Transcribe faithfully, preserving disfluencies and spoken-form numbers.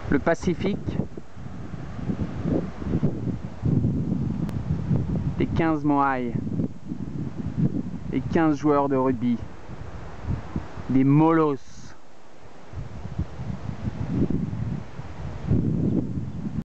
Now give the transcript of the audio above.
le Pacifique, les quinze Moai, les quinze joueurs de rugby, des molosses.